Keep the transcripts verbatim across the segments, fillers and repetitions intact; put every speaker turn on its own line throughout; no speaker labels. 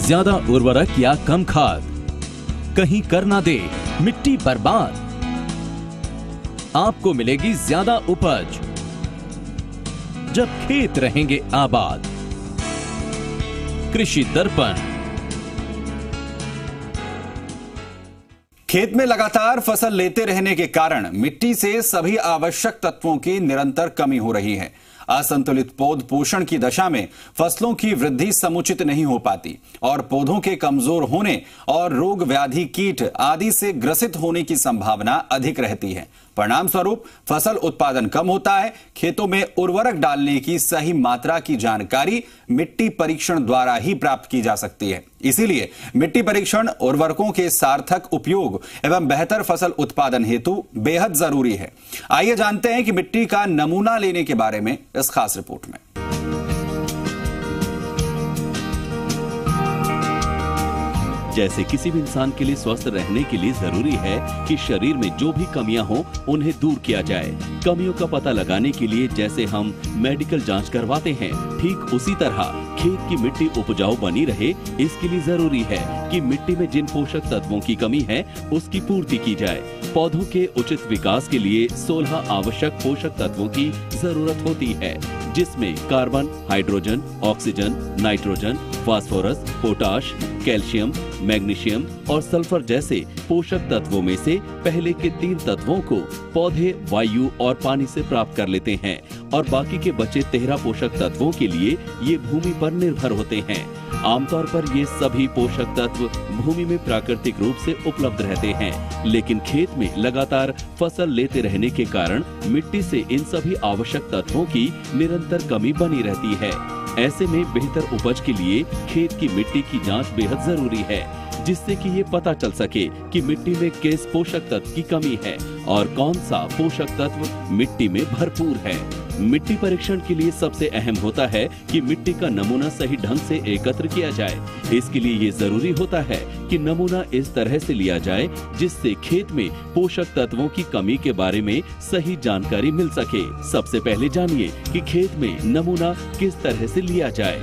ज्यादा उर्वरक या कम खाद कहीं कर ना दे मिट्टी बर्बाद। आपको मिलेगी ज्यादा उपज जब खेत रहेंगे आबाद। कृषि दर्पण।
खेत में लगातार फसल लेते रहने के कारण मिट्टी से सभी आवश्यक तत्वों की निरंतर कमी हो रही है। असंतुलित पौध पोषण की दशा में फसलों की वृद्धि समुचित नहीं हो पाती और पौधों के कमजोर होने और रोग व्याधि कीट आदि से ग्रसित होने की संभावना अधिक रहती है। परिणाम स्वरूप फसल उत्पादन कम होता है। खेतों में उर्वरक डालने की सही मात्रा की जानकारी मिट्टी परीक्षण द्वारा ही प्राप्त की जा सकती है। इसीलिए मिट्टी परीक्षण उर्वरकों के सार्थक उपयोग एवं बेहतर फसल उत्पादन हेतु बेहद जरूरी है। आइए जानते हैं कि मिट्टी का नमूना लेने के बारे में इस खास रिपोर्ट में।
जैसे किसी भी इंसान के लिए स्वस्थ रहने के लिए जरूरी है कि शरीर में जो भी कमियां हो उन्हें दूर किया जाए। कमियों का पता लगाने के लिए जैसे हम मेडिकल जांच करवाते हैं, ठीक उसी तरह खेत की मिट्टी उपजाऊ बनी रहे, इसके लिए जरूरी है कि मिट्टी में जिन पोषक तत्वों की कमी है उसकी पूर्ति की जाए। पौधों के उचित विकास के लिए सोलह आवश्यक पोषक तत्वों की जरूरत होती है, जिसमें carbon, hydrogen, oxygen, nitrogen, phosphorus, potash, calcium, magnesium और सल्फर जैसे पोषक तत्वों में से पहले के तीन तत्वों को पौधे वायु और पानी से प्राप्त कर लेते हैं और बाकी के बचे तेरह पोषक तत्वों के लिए ये भूमि पर निर्भर होते हैं। आमतौर पर ये सभी पोषक तत्व भूमि में प्राकृतिक रूप से उपलब्ध रहते हैं, लेकिन खेत में लगातार फसल लेते रहने के कारण मिट्टी से इन सभी आवश्यक तत्वों की निरंतर कमी बनी रहती है। ऐसे में बेहतर उपज के लिए खेत की मिट्टी की जांच बेहद जरूरी है, जिससे कि ये पता चल सके कि मिट्टी में किस पोषक तत्व की कमी है और कौन सा पोषक तत्व मिट्टी में भरपूर है। मिट्टी परीक्षण के लिए सबसे अहम होता है कि मिट्टी का नमूना सही ढंग से एकत्र किया जाए। इसके लिए ये जरूरी होता है कि नमूना इस तरह से लिया जाए जिससे खेत में पोषक तत्वों की कमी के बारे में सही जानकारी मिल सके। सबसे पहले जानिए कि खेत में नमूना किस तरह से लिया जाए।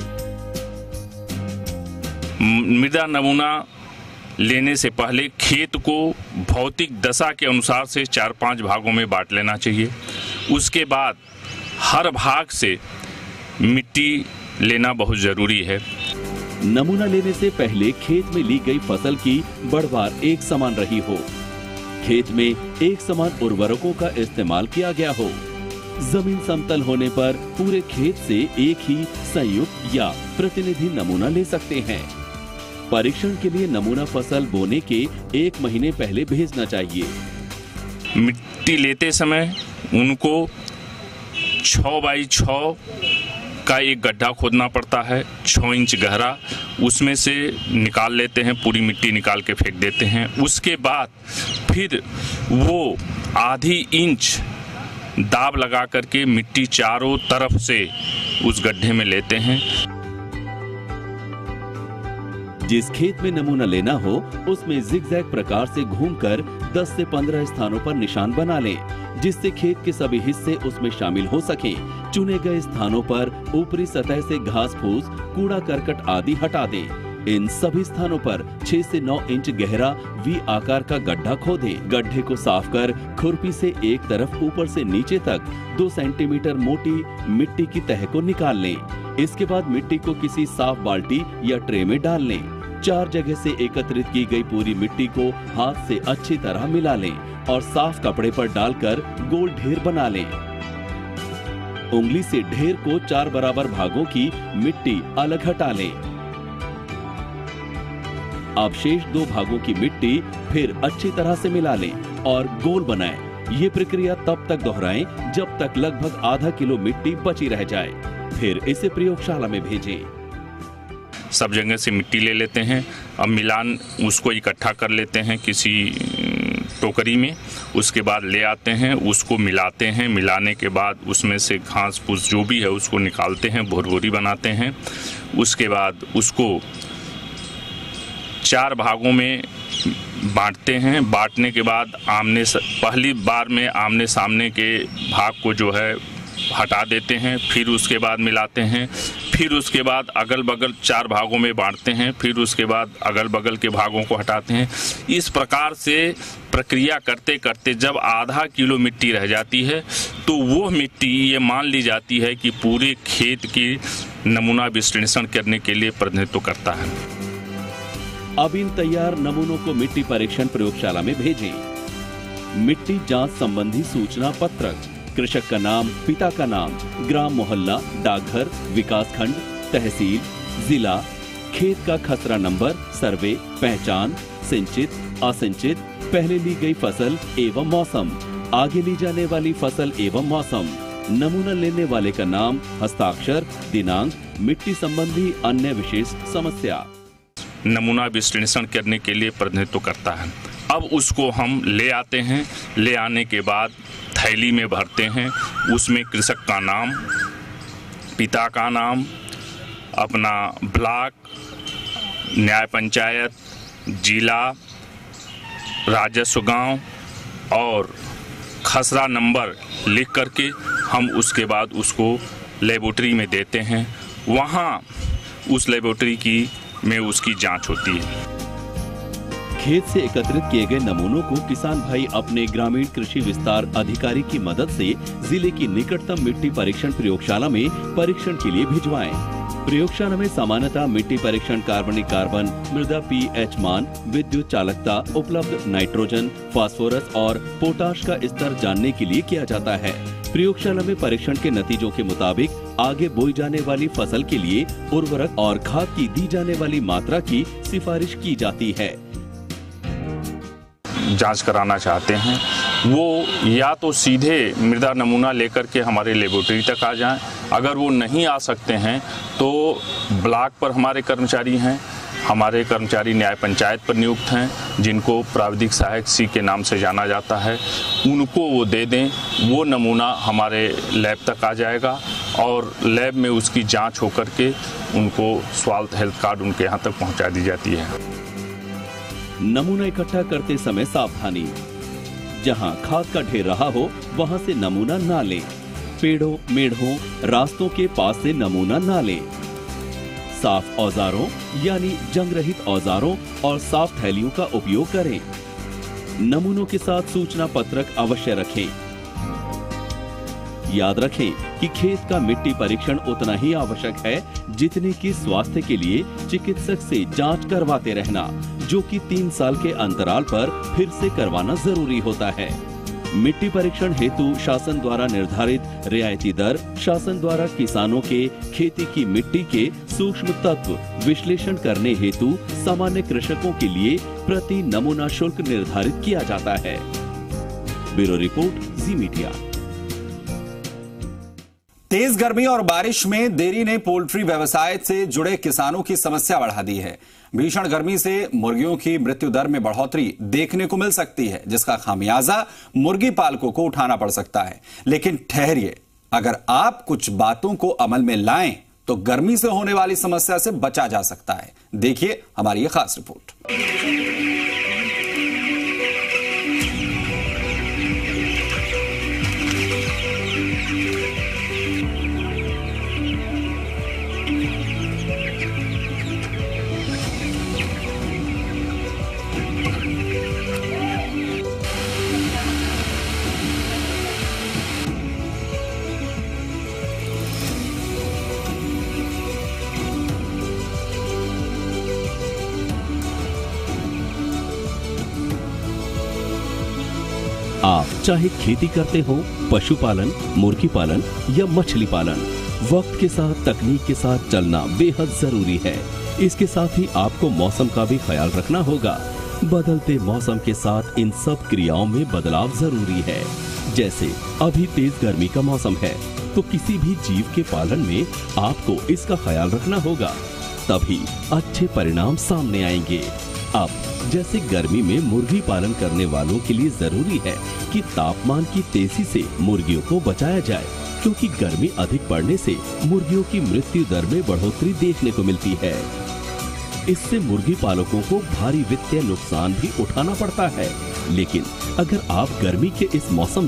मृदा नमूना लेने से पहले खेत को भौतिक दशा के अनुसार से चार पांच भागों में बांट लेना चाहिए। उसके बाद हर भाग से मिट्टी लेना बहुत जरूरी है।
नमूना लेने से पहले खेत में ली गई फसल की बढ़वार एक समान रही हो, खेत में एक समान उर्वरकों का इस्तेमाल किया गया हो, जमीन समतल होने पर पूरे खेत से एक ही संयुक्त या प्रतिनिधि नमूना ले सकते हैं। परीक्षण के लिए नमूना फसल बोने के एक महीने पहले भेजना चाहिए।
मिट्टी लेते समय उनको छः बाई छः का एक गड्ढा खोदना पड़ता है, छः इंच गहरा। उसमें से निकाल लेते हैं, पूरी मिट्टी निकाल के फेंक देते हैं। उसके बाद फिर वो आधी इंच दाब लगा करके मिट्टी चारों तरफ से उस गड्ढे में लेते हैं।
जिस खेत में नमूना लेना हो उसमें जिगजैग प्रकार से घूमकर दस से पंद्रह स्थानों पर निशान बना लें, जिससे खेत के सभी हिस्से उसमें शामिल हो सकें। चुने गए स्थानों पर ऊपरी सतह से घास फूस, कूड़ा करकट आदि हटा दें। इन सभी स्थानों पर छह से नौ इंच गहरा वी आकार का गड्ढा खोदें। गड्ढे को साफ कर खुरपी से एक तरफ ऊपर से नीचे तक दो सेंटीमीटर मोटी मिट्टी की तह को निकाल लें। इसके बाद मिट्टी को किसी साफ बाल्टी या ट्रे में डाल लें। चार जगह से एकत्रित की गई पूरी मिट्टी को हाथ से अच्छी तरह मिला लें और साफ कपड़े पर डालकर गोल ढेर बना लें। उंगली से ढेर को चार बराबर भागों की मिट्टी अलग हटा लें। अब शेष दो भागों की मिट्टी फिर अच्छी तरह से मिला लें और गोल बनाएं। ये प्रक्रिया तब तक दोहराएं जब तक लगभग आधा किलो मिट्टी बची रह जाए। फिर इसे प्रयोगशाला में भेजें।
सब जगह से मिट्टी ले लेते हैं। अब मिलान उसको इकट्ठा कर लेते हैं किसी टोकरी में। उसके बाद ले आते हैं, उसको मिलाते हैं। मिलाने के बाद उसमें से घास फूस जो भी है उसको निकालते हैं, भुरभुरी बनाते हैं। उसके बाद उसको चार भागों में बांटते हैं। बांटने के बाद आमने पहली बार में आमने सामने के भाग को जो है हटा देते हैं। फिर उसके बाद मिलाते हैं। फिर उसके बाद अगल बगल चार भागों में बांटते हैं, फिर उसके बाद अगल बगल के भागों को हटाते हैं। इस प्रकार से प्रक्रिया करते करते जब आधा किलो मिट्टी रह जाती है तो वो मिट्टी ये मान ली जाती है कि पूरे खेत की नमूना विश्लेषण करने के लिए प्रतिनिधित्व करता है।
अब इन तैयार नमूनों को मिट्टी परीक्षण प्रयोगशाला में भेजें। मिट्टी जांच संबंधी सूचना पत्रक, कृषक का नाम, पिता का नाम, ग्राम मोहल्ला, डाकघर, विकास खंड, तहसील, जिला, खेत का खसरा नंबर, सर्वे, पहचान, सिंचित, असिंचित, पहले ली गई फसल एवं मौसम, आगे ली जाने वाली फसल एवं मौसम, नमूना लेने वाले का नाम, हस्ताक्षर, दिनांक, मिट्टी संबंधी अन्य विशेष समस्या।
नमूना विश्लेषण करने के लिए प्रतिनिधित्व करता है। अब उसको हम ले आते हैं, ले आने के बाद थैली में भरते हैं, उसमें कृषक का नाम, पिता का नाम, अपना ब्लॉक, न्याय पंचायत, जिला, राजस्व गांव और खसरा नंबर लिख करके हम उसके बाद उसको लेबोरेटरी में देते हैं। वहाँ उस लेबोरेटरी की में उसकी जांच होती है।
खेत से एकत्रित किए गए नमूनों को किसान भाई अपने ग्रामीण कृषि विस्तार अधिकारी की मदद से जिले की निकटतम मिट्टी परीक्षण प्रयोगशाला में परीक्षण के लिए भिजवाएं। प्रयोगशाला में सामान्यतः मिट्टी परीक्षण कार्बनिक कार्बन, मृदा पीएच मान, विद्युत चालकता, उपलब्ध नाइट्रोजन, फास्फोरस और पोटाश का स्तर जानने के लिए किया जाता है। प्रयोगशाला में परीक्षण के नतीजों के मुताबिक आगे बोई जाने वाली फसल के लिए उर्वरक और खाद की दी जाने वाली मात्रा की सिफारिश की जाती है।
जांच कराना चाहते हैं वो या तो सीधे मृदा नमूना लेकर के हमारे लेबोरेटरी तक आ जाएं, अगर वो नहीं आ सकते हैं तो ब्लॉक पर हमारे कर्मचारी हैं, हमारे कर्मचारी न्याय पंचायत पर नियुक्त हैं जिनको प्राविधिक सहायक सी के नाम से जाना जाता है, उनको वो दे दें। वो नमूना हमारे लैब तक आ जाएगा और लैब में उसकी जांच होकर के उनको स्वास्थ्य हेल्थ कार्ड उनके यहाँ तक पहुँचा दी जाती है।
नमूना इकट्ठा करते समय सावधानी, जहां खाद का ढेर रहा हो वहां से नमूना ना लें। पेड़ों, मेढ़ों, रास्तों के पास से नमूना ना लें। साफ औजारों यानी जंग रहित औजारों और साफ थैलियों का उपयोग करें। नमूनों के साथ सूचना पत्रक अवश्य रखें। याद रखें कि खेत का मिट्टी परीक्षण उतना ही आवश्यक है जितने कि स्वास्थ्य के लिए चिकित्सक से जांच करवाते रहना, जो कि तीन साल के अंतराल पर फिर से करवाना जरूरी होता है। मिट्टी परीक्षण हेतु शासन द्वारा निर्धारित रियायती दर, शासन द्वारा किसानों के खेती की मिट्टी के सूक्ष्म तत्व विश्लेषण करने हेतु सामान्य कृषकों के लिए प्रति नमूना शुल्क निर्धारित किया जाता है। Bureau report, Zee media.
तेज गर्मी और बारिश में देरी ने पोल्ट्री व्यवसाय से जुड़े किसानों की समस्या बढ़ा दी है। भीषण गर्मी से मुर्गियों की मृत्यु दर में बढ़ोतरी देखने को मिल सकती है, जिसका खामियाजा मुर्गी पालकों को उठाना पड़ सकता है। लेकिन ठहरिए, अगर आप कुछ बातों को अमल में लाएं तो गर्मी से होने वाली समस्या से बचा जा सकता है। देखिए हमारी ये खास रिपोर्ट।
आप चाहे खेती करते हो, पशुपालन, मुर्गी पालन या मछली पालन, वक्त के साथ तकनीक के साथ चलना बेहद जरूरी है। इसके साथ ही आपको मौसम का भी ख्याल रखना होगा। बदलते मौसम के साथ इन सब क्रियाओं में बदलाव जरूरी है। जैसे अभी तेज गर्मी का मौसम है तो किसी भी जीव के पालन में आपको इसका ख्याल रखना होगा, तभी अच्छे परिणाम सामने आएंगे। अब जैसे गर्मी में मुर्गी पालन करने वालों के लिए जरूरी है कि तापमान की तेजी से मुर्गियों को बचाया जाए, क्योंकि गर्मी अधिक बढ़ने से मुर्गियों की मृत्यु दर में बढ़ोतरी देखने को मिलती है। इससे मुर्गी पालकों को भारी वित्तीय नुकसान भी उठाना पड़ता है। लेकिन अगर आप गर्मी के इस मौसम में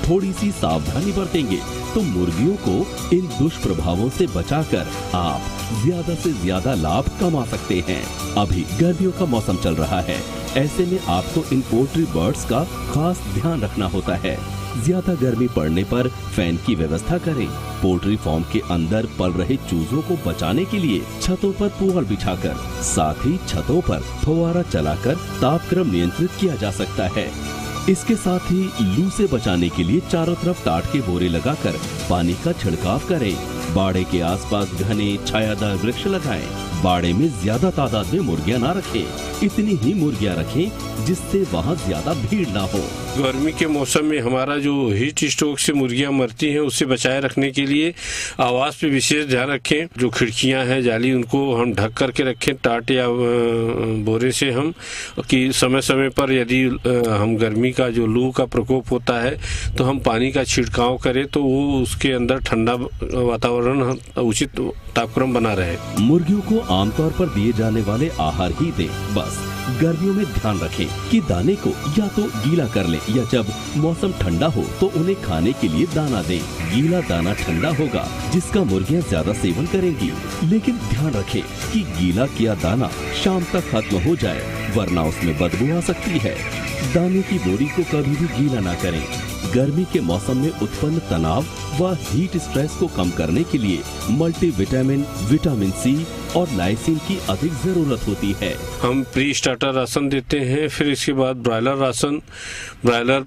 थोड़ी सी सावधानी बरतेंगे तो मुर्गियों को इन दुष्प्रभावों से बचाकर आप ज्यादा से ज्यादा लाभ कमा सकते हैं। अभी गर्मियों का मौसम चल रहा है, ऐसे में आपको इन पोल्ट्री बर्ड्स का खास ध्यान रखना होता है। ज्यादा गर्मी पड़ने पर फैन की व्यवस्था करें। पोल्ट्री फार्म के अंदर पल रहे चूजों को बचाने के लिए छतों पर पुआल बिछाकर, साथ ही छतों पर फव्वारा चलाकर तापक्रम नियंत्रित किया जा सकता है। इसके साथ ही लू से बचाने के लिए चारों तरफ टाट के बोरे लगाकर पानी का छिड़काव करें। बाड़े के आसपास घने छायादार वृक्ष लगाएं। बाड़े में ज्यादा तादाद में मुर्गियां ना रखें, इतनी ही मुर्गियां रखें जिससे वहां ज्यादा भीड़ ना हो।
गर्मी के मौसम में हमारा जो हीट स्ट्रोक से मुर्गियां मरती हैं उससे बचाए रखने के लिए आवास पे विशेष ध्यान रखें। जो खिड़कियां हैं जाली उनको हम ढक करके रखें टाट या बोरे से, हम कि समय समय पर यदि हम गर्मी का जो लू का प्रकोप होता है तो हम पानी का छिड़काव करें तो वो उसके अंदर ठंडा वातावरण उचित तापक्रम बना रहे।
मुर्गियों को आमतौर पर दिए जाने वाले आहार ही दें। बस गर्मियों में ध्यान रखें कि दाने को या तो गीला कर लें या जब मौसम ठंडा हो तो उन्हें खाने के लिए दाना दें। गीला दाना ठंडा होगा जिसका मुर्गियां ज्यादा सेवन करेंगी, लेकिन ध्यान रखें कि गीला किया दाना शाम तक खत्म हो जाए वरना उसमें बदबू आ सकती है। दाने की बोरी को कभी भी गीला ना करें। गर्मी के मौसम में उत्पन्न तनाव व हीट स्ट्रेस को कम करने के लिए मल्टीविटामिन, विटामिन सी और लाइसिन की अधिक जरूरत होती है।
हम प्री स्टार्टर राशन देते हैं, फिर इसके बाद ब्रायलर राशन, ब्रायलर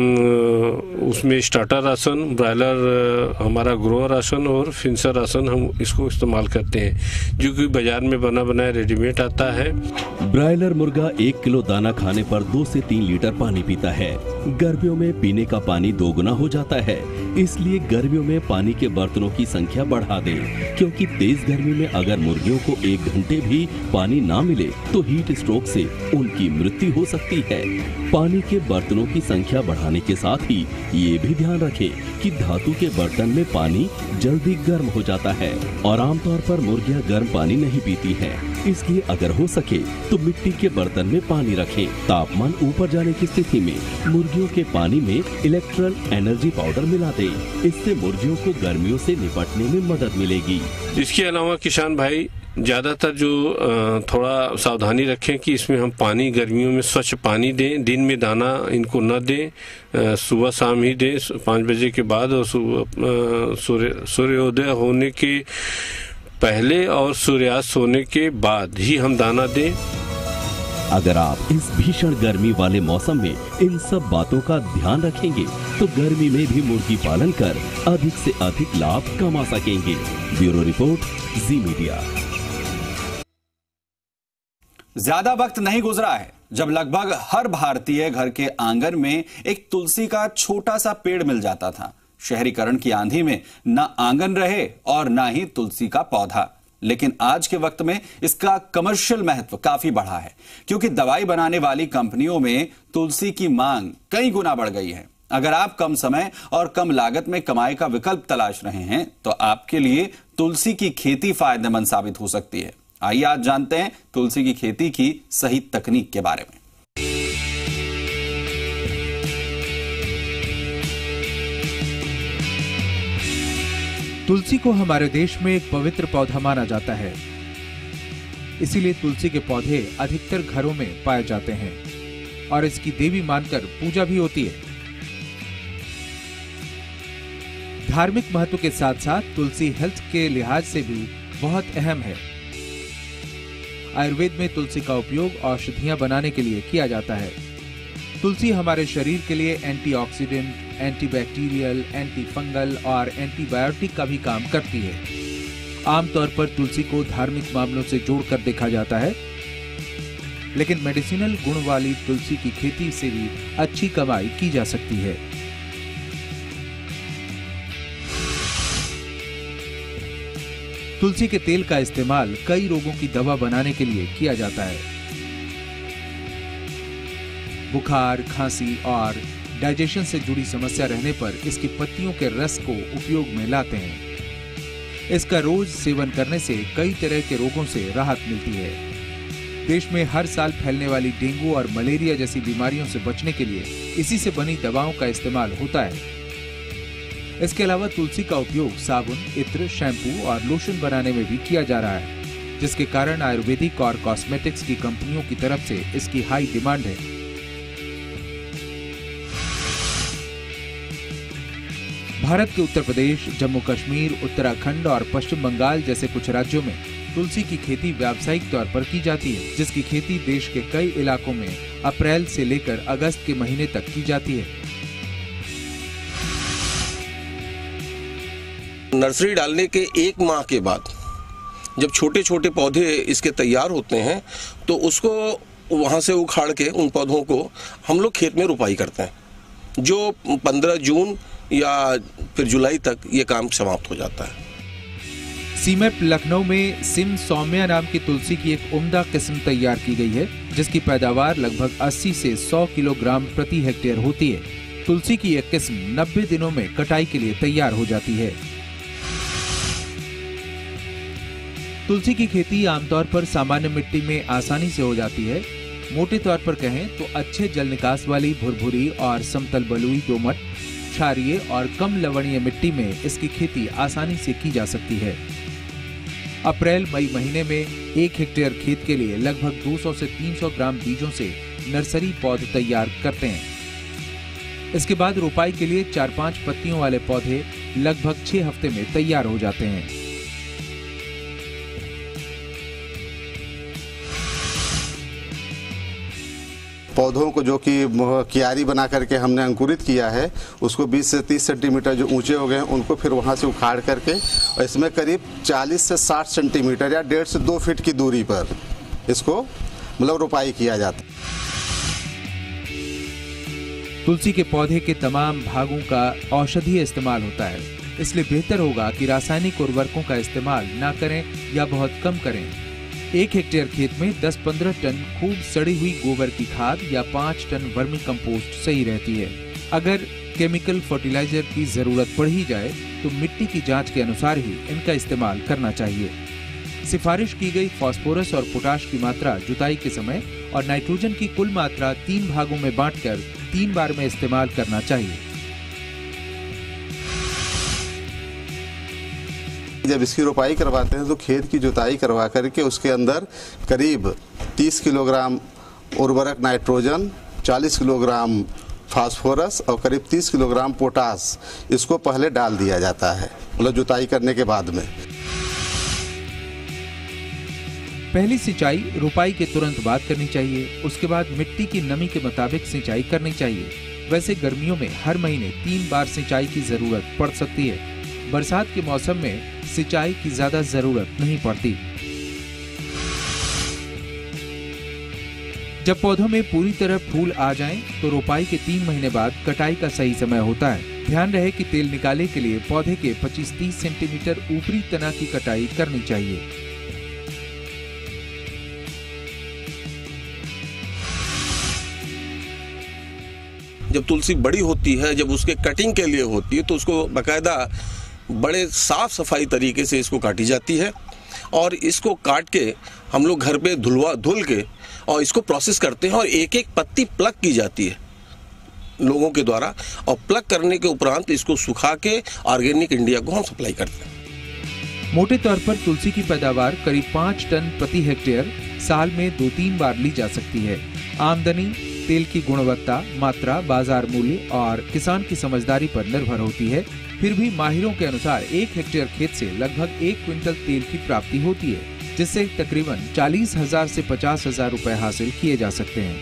उसमें स्टार्टर राशन, ब्रायलर हमारा ग्रोअर राशन और फिंसर राशन हम इसको इस्तेमाल करते हैं जो कि बाजार में बना बनाया रेडीमेड आता है।
ब्रायलर मुर्गा एक किलो दाना खाने पर दो से तीन लीटर पानी पीता है। गर्मियों में पीने का पानी दोगुना हो जाता है, इसलिए गर्मियों में पानी के बर्तनों की संख्या बढ़ा दें, क्योंकि तेज गर्मी में अगर मुर्गियों को एक घंटे भी पानी ना मिले तो हीट स्ट्रोक से उनकी मृत्यु हो सकती है। पानी के बर्तनों की संख्या बढ़ाने के साथ ही ये भी ध्यान रखें कि धातु के बर्तन में पानी जल्दी गर्म हो जाता है और आमतौर पर मुर्गियां गर्म पानी नहीं पीती हैं। इसलिए अगर हो सके तो मिट्टी के बर्तन में पानी रखें। तापमान ऊपर जाने की स्थिति में मुर्गियों के पानी में इलेक्ट्रल एनर्जी पाउडर मिला दें। इससे मुर्गियों को गर्मियों से निपटने में मदद मिलेगी।
इसके अलावा किसान भाई ज़्यादातर जो थोड़ा सावधानी रखें कि इसमें हम पानी गर्मियों में स्वच्छ पानी दें। दिन में दाना इनको न दें, सुबह शाम ही दें पाँच बजे के बाद और सूर्य सूर्योदय होने के पहले और सूर्यास्त होने के बाद ही हम दाना दें।
अगर आप इस भीषण गर्मी वाले मौसम में इन सब बातों का ध्यान रखेंगे तो गर्मी में भी मुर्गी पालन कर अधिक से अधिक लाभ कमा सकेंगे। Bureau report, Zee media.
ज्यादा वक्त नहीं गुजरा है जब लगभग हर भारतीय घर के आंगन में एक तुलसी का छोटा सा पेड़ मिल जाता था। शहरीकरण की आंधी में न आंगन रहे और न ही तुलसी का पौधा। लेकिन आज के वक्त में इसका कमर्शियल महत्व काफी बढ़ा है, क्योंकि दवाई बनाने वाली कंपनियों में तुलसी की मांग कई गुना बढ़ गई है। अगर आप कम समय और कम लागत में कमाई का विकल्प तलाश रहे हैं तो आपके लिए तुलसी की खेती फायदेमंद साबित हो सकती है। आइए आज जानते हैं तुलसी की खेती की सही तकनीक के बारे में।
तुलसी को हमारे देश में एक पवित्र पौधा माना जाता है, इसीलिए तुलसी के पौधे अधिकतर घरों में पाए जाते हैं और इसकी देवी मानकर पूजा भी होती है। धार्मिक महत्व के साथ साथ तुलसी हेल्थ के लिहाज से भी बहुत अहम है। आयुर्वेद में तुलसी का उपयोग औषधियां बनाने के लिए किया जाता है। तुलसी हमारे शरीर के लिए एंटीऑक्सीडेंट, एंटीबैक्टीरियल, एंटी फंगल और एंटीबायोटिक का भी काम करती है। आमतौर पर तुलसी को धार्मिक मामलों से जोड़कर देखा जाता है, लेकिन मेडिसिनल गुण वाली तुलसी की खेती से भी अच्छी कमाई की जा सकती है। तुलसी के तेल का इस्तेमाल कई रोगों की दवा बनाने के लिए किया जाता है। बुखार, खांसी और डाइजेशन से जुड़ी समस्या रहने पर इसकी पत्तियों के रस को उपयोग में लाते हैं। इसका रोज सेवन करने से कई तरह के रोगों से राहत मिलती है। देश में हर साल फैलने वाली डेंगू और मलेरिया जैसी बीमारियों से बचने के लिए इसी से बनी दवाओं का इस्तेमाल होता है। इसके अलावा तुलसी का उपयोग साबुन, इत्र, शैम्पू और लोशन बनाने में भी किया जा रहा है, जिसके कारण आयुर्वेदिक और कॉस्मेटिक्स की कंपनियों की तरफ से इसकी हाई डिमांड है। भारत के उत्तर प्रदेश, जम्मू कश्मीर, उत्तराखंड और पश्चिम बंगाल जैसे कुछ राज्यों में तुलसी की खेती व्यावसायिक तौर पर की जाती है, जिसकी खेती देश के कई इलाकों में अप्रैल से लेकर अगस्त के महीने तक की जाती है।
नर्सरी डालने के एक माह के बाद जब छोटे छोटे पौधे इसके तैयार होते हैं तो उसको वहाँ से उखाड़ के उन पौधों को हम लोग खेत में रुपाई करते हैं, जो पंद्रह जून या फिर जुलाई तक ये काम समाप्त हो जाता है।
सीमेप लखनऊ में सिम सौम्या नाम की तुलसी की एक उम्दा किस्म तैयार की गई है, जिसकी पैदावार लगभग अस्सी से सौ किलोग्राम प्रति हेक्टेयर होती है। तुलसी की यह किस्म नब्बे दिनों में कटाई के लिए तैयार हो जाती है। तुलसी की खेती आमतौर पर सामान्य मिट्टी में आसानी से हो जाती है। मोटे तौर पर कहें तो अच्छे जल निकास वाली भुरभुरी और समतल बलुई, दोमट, क्षारीय और कम लवणीय मिट्टी में इसकी खेती आसानी से की जा सकती है। अप्रैल मई महीने में एक हेक्टेयर खेत के लिए लगभग दो सौ से तीन सौ ग्राम बीजों से नर्सरी पौध तैयार करते हैं। इसके बाद रोपाई के लिए चार पांच पत्तियों वाले पौधे लगभग छह हफ्ते में तैयार हो जाते हैं।
पौधों को जो कि क्यारी बना करके हमने अंकुरित किया है, उसको बीस से तीस सेंटीमीटर जो ऊंचे हो गए हैं उनको फिर वहां से उखाड़ करके और इसमें करीब चालीस से साठ सेंटीमीटर या डेढ़ से दो फीट की दूरी पर इसको मतलब रोपाई किया जाता है।
तुलसी के पौधे के तमाम भागों का औषधीय इस्तेमाल होता है, इसलिए बेहतर होगा कि रासायनिक उर्वरकों का इस्तेमाल ना करें या बहुत कम करें। एक हेक्टेयर खेत में दस पंद्रह टन खूब सड़ी हुई गोबर की खाद या पाँच टन वर्मी कंपोस्ट सही रहती है। अगर केमिकल फर्टिलाइजर की जरूरत पड़ ही जाए तो मिट्टी की जांच के अनुसार ही इनका इस्तेमाल करना चाहिए। सिफारिश की गई फास्फोरस और पोटाश की मात्रा जुताई के समय और नाइट्रोजन की कुल मात्रा तीन भागों में बांटकर तीन बार में इस्तेमाल करना चाहिए।
जब इसकी रोपाई करवाते हैं तो खेत की जुताई करवा करके उसके अंदर करीब तीस किलोग्राम उर्वरक नाइट्रोजन, चालीस किलोग्राम फास्फोरस और करीब तीस किलोग्राम पोटास इसको पहले डाल दिया जाता है, मतलब जुताई करने के बाद में।
पहली सिंचाई रोपाई के तुरंत बाद करनी चाहिए। उसके बाद मिट्टी की नमी के मुताबिक सिंचाई करनी चाहिए। वैसे गर्मियों में हर महीने तीन बार सिंचाई की जरूरत पड़ सकती है। बरसात के मौसम में सिंचाई की ज्यादा जरूरत नहीं पड़ती। जब पौधों में पूरी तरह फूल आ जाएं, तो रोपाई के तीन महीने बाद कटाई का सही समय होता है। ध्यान रहे कि तेल निकाले के लिए पौधे के पच्चीस तीस सेंटीमीटर ऊपरी तना की कटाई करनी चाहिए।
जब तुलसी बड़ी होती है, जब उसके कटिंग के लिए होती है, तो उसको बाकायदा बड़े साफ सफाई तरीके से इसको काटी जाती है और इसको काट के हम लोग घर पे धुलवा धुल के और इसको प्रोसेस करते हैं और एक एक पत्ती प्लग की जाती है लोगों के द्वारा, और प्लग करने के उपरांत इसको सुखा के ऑर्गेनिक इंडिया को हम सप्लाई करते हैं।
मोटे तौर पर तुलसी की पैदावार करीब पाँच टन प्रति हेक्टेयर साल में दो तीन बार ली जा सकती है। आमदनी तेल की गुणवत्ता, मात्रा, बाजार मूल्य और किसान की समझदारी पर निर्भर होती है। फिर भी माहिरों के अनुसार एक हेक्टेयर खेत से लगभग एक क्विंटल तेल की प्राप्ति होती है, जिससे तकरीबन चालीस हजार से पचास हजार रुपए हासिल किए जा सकते हैं।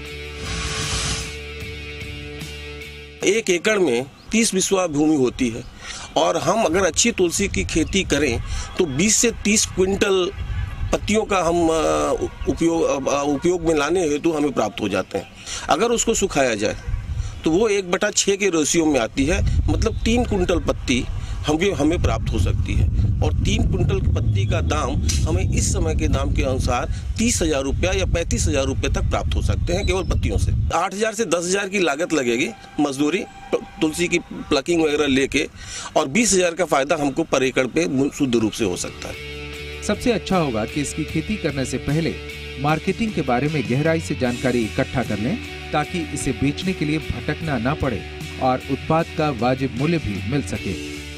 एक एकड़ में तीस बिस्वा भूमि होती है और हम अगर अच्छी तुलसी की खेती करें तो बीस से तीस क्विंटल पत्तियों का हम उपयोग उपयोग में लाने हेतु हमें प्राप्त हो जाते हैं। अगर उसको सुखाया जाए तो वो एक बटा छः के रेशियो में आती है, मतलब तीन कुंटल पत्ती हमें हमें प्राप्त हो सकती है। और तीन कुंटल पत्ती का दाम हमें इस समय के दाम के अनुसार तीस हजार रुपया या पैंतीस हजार रुपये तक प्राप्त हो सकते हैं केवल पत्तियों से। आठ हजार से दस हजार की लागत लगेगी मजदूरी तुलसी की प्लकिंग वगैरह लेके, और बीस हजार का फायदा हमको पर एकड़ पे शुद्ध रूप से हो सकता है।
सबसे अच्छा होगा कि इसकी खेती करने से पहले मार्केटिंग के बारे में गहराई से जानकारी इकट्ठा कर लें, ताकि इसे बेचने के लिए भटकना ना पड़े और उत्पाद का वाजिब मूल्य भी मिल सके।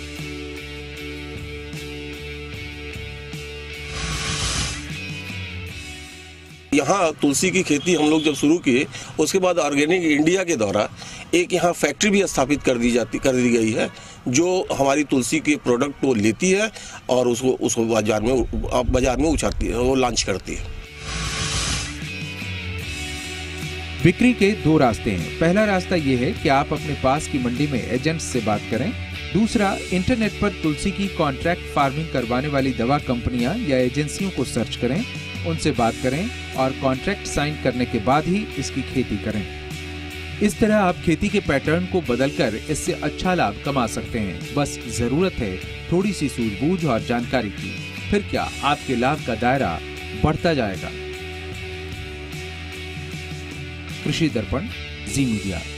यहाँ तुलसी की खेती हम लोग जब शुरू किए, उसके बाद ऑर्गेनिक इंडिया के द्वारा एक यहाँ फैक्ट्री भी स्थापित कर दी जाती कर दी गई है, जो हमारी तुलसी के प्रोडक्ट को लेती है और उसको उसको बाजार में बाजार में उछालती है, वो लॉन्च करती है।
बिक्री के दो रास्ते हैं। पहला रास्ता ये है कि आप अपने पास की मंडी में एजेंट्स से बात करें। दूसरा, इंटरनेट पर तुलसी की कॉन्ट्रैक्ट फार्मिंग करवाने वाली दवा कंपनियां या एजेंसियों को सर्च करें, उनसे बात करें और कॉन्ट्रैक्ट साइन करने के बाद ही इसकी खेती करें। इस तरह आप खेती के पैटर्न को बदलकर इससे अच्छा लाभ कमा सकते हैं। बस जरूरत है थोड़ी सी सूझबूझ और जानकारी की, फिर क्या आपके लाभ का दायरा बढ़ता जाएगा। कृषि दर्पण, जी मीडिया।